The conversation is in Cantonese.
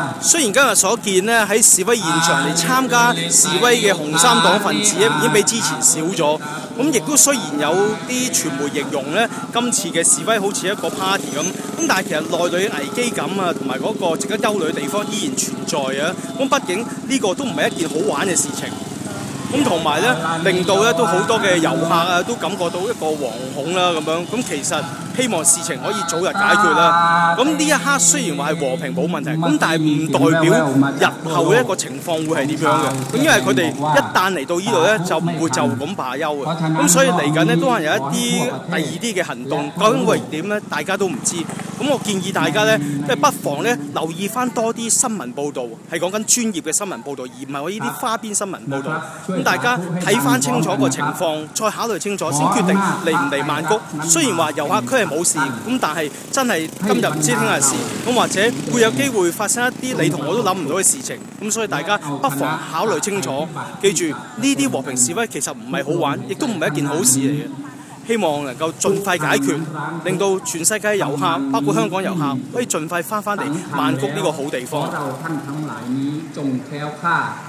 雖然今日所見呢，喺示威現場嚟參加示威嘅紅衫黨分子已經比之前少咗，咁亦都雖然有啲傳媒形容呢，今次嘅示威好似一個 party 咁但係其實內裏危機感啊，同埋嗰個值得憂慮嘅地方依然存在啊。咁畢竟呢個都唔係一件好玩嘅事情。咁同埋咧，令到咧都好多嘅遊客啊，都感覺到一個惶恐啦咁樣。咁其實希望事情可以早日解決啦。咁呢一刻雖然話係和平冇問題，咁但係唔代表日後一個情況會係點樣嘅。咁因為佢哋一旦嚟到呢度咧，就唔會就咁罷休嘅。咁所以嚟緊咧都係有一啲第二啲嘅行動，究竟會點咧？大家都唔知。咁我建議大家咧，即係不妨咧留意翻多啲新聞報導，係講緊專業嘅新聞報導，而唔係我呢啲花邊新聞報導。咁大家睇翻清楚個情況，再考慮清楚先決定嚟唔嚟曼谷。雖然話遊客區係冇事，咁但係真係今日唔知聽日事，咁或者會有機會發生一啲你同我都諗唔到嘅事情。咁所以大家不妨考慮清楚，記住呢啲和平示威其實唔係好玩，亦都唔係一件好事嚟嘅。希望能夠盡快解決，令到全世界遊客，包括香港遊客，可以盡快翻嚟曼谷呢個好地方。